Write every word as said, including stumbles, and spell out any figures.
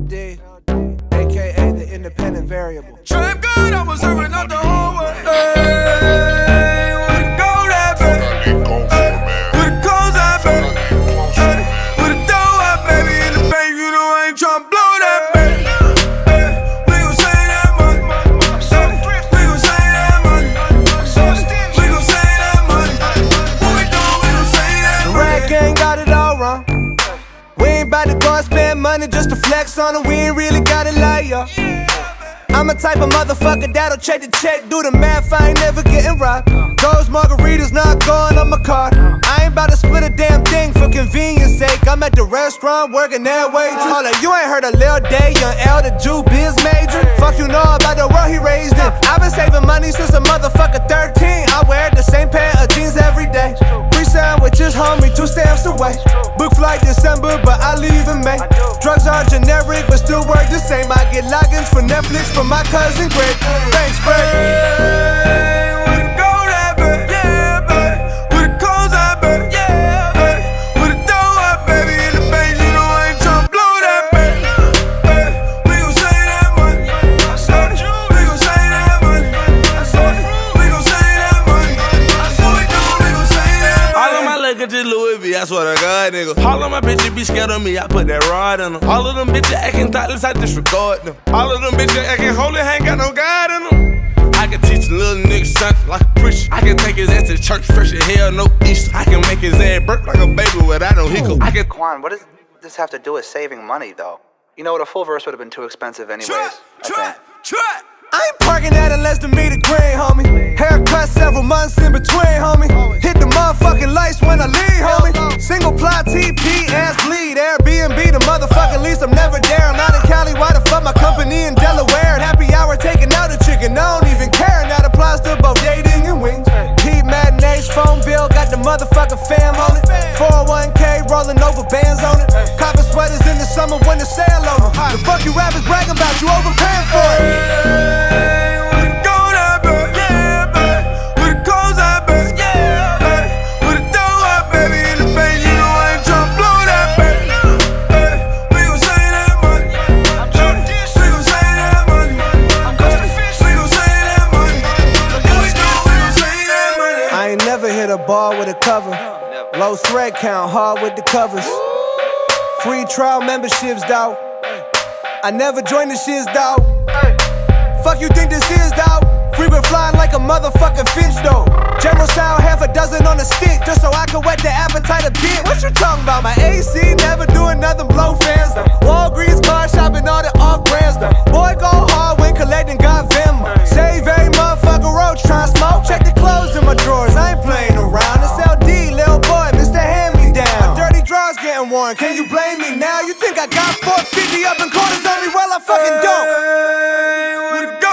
D, aka the independent variable. Trap good, I was serving out the whole way. Hey, where the gold at, baby? Hey, where the coals at, baby? Hey, where the dough at, baby? In the bank, you know I ain't tryna blow that, baby. Hey, we gon' save that money. Hey, we gon' save that money. Hey, we gon' save that money. What we doing, we gon' save that money. The rap gang got it all wrong. We ain't bout to go and spend money just to flex on it. We ain't really gotta lie, yo. I'm the type of motherfucker that'll check the check, do the math, I ain't never getting robbed. Those margaritas not going on my card. I ain't bout to split a damn thing for convenience sake. I'm at the restaurant working that waitress. Hold up, you ain't heard of Lil Day, young L, the Jew biz major. Fuck you know about the world he raised in. I've been saving money since a motherfucker thirteen. I wear the same pair of jeans every day. Free sandwiches, homie, two stamps away. Book flight December, but I leave in May. Drugs are generic, but still work the same. I get logins for Netflix from my cousin Greg. Thanks, Greg. Hey, where the gold at, baby? Yeah, baby. Where the coals at, baby? Yeah, baby. Where the dough at, baby? In the bank, you know I ain't tryna blow that, baby. Hey, we gon' save that money. Hey, we gon' save that money. Hey, we gon' save that money. What we doing, we gon' save that money. All of my luggage is Louis V, I swear to God, nigga. All of my bitches be scared of me, I put that rod in them. All of them bitches acting thoughtless, I disregard them. All of them bitches acting holy, ain't got no God in them. I can teach a little nigga something like a preacher. I can take his ass to church, fresh as hell, no Easter. I can make his ass burp like a baby without no hiccup. I can. Quan, what does this have to do with saving money, though? You know what, a full verse would have been too expensive anyways. Trap, trap, trap. I ain't parking at a less than meter green, homie. Haircut several months in between, homie. Hit the motherfucking lights when I leave, homie. Single plot T P, ass bleed. Airbnb, the motherfucking lease, I'm never there. I'm not in Cali, why the fuck my company in Delaware? And happy hour taking out a chicken, I don't even care. And that applies to both dating and wings. Heat matinees, phone bill, got the motherfucking fam on it. four oh one K, rolling over bands on it. Copper sweaters in the summer when the sale on them. The fuck you rappers bragging about, you overpaying for it. Hey, where the gold at, baby? Yeah, baby. Where the coals at, baby? Yeah, baby. Where the dough at, baby? In the bank, you know I ain't tryna blow that, baby. Hey, we gon' save that money. Hey, we gon' save that money. We gon' save that money. What we doing, we gon' save that money. I ain't never hit a bar with a cover. Low thread count, hard with the covers. Free trial memberships, dawg. I never joined the shits, dawg. Fuck you think this is, dawg? Free been flying like a motherfucking finch, though. General style, half a dozen on a stick, just so I can whet the appetite a bit. What you talking about? My A C never doing nothing, blow fans, though. Walgreens, car shopping, all the off brands, though. Boy, go hard when collecting, got Venmo. Save every motherfucker roach, tryna smoke. Check the clothes in my drawers, I ain't playing around. It's L D, lil' boy, Mister Hand Me Down. My dirty drawers getting worn, can you blame me now? You think I got four fifty up in quarters on me? Well, I fucking don't. Hey, where the